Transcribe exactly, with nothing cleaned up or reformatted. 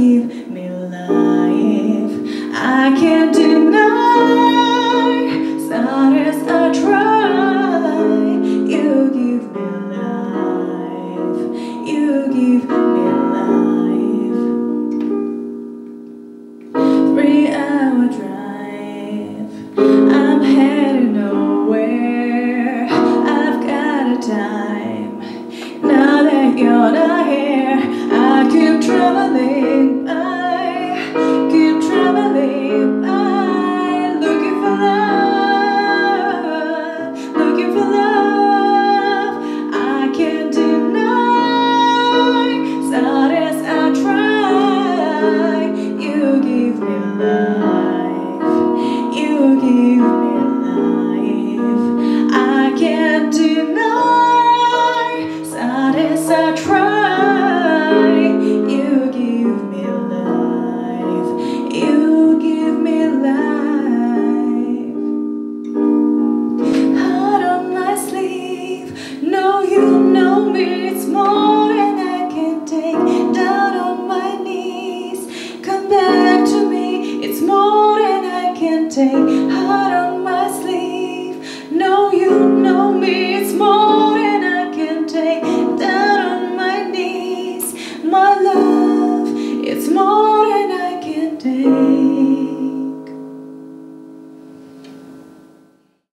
give me life. I can't deny, sad as I try. You give me life. You give me life. Three-hour drive. I'm heading nowhere. I've got a time. Now that you're not here, I keep traveling by, keep traveling by, looking for love, looking for love. I can't deny, sad as I try. You give me life, you give me life. I can't deny, sad as I try. You give me life, you give me life. Heart on my sleeve, know you know me, it's more than I can take. Down on my knees, come back to me, it's more than I can take. Heart on my sleeve, know you know me, it's more than I can take. Down on my knees, my love, it's more than I can take.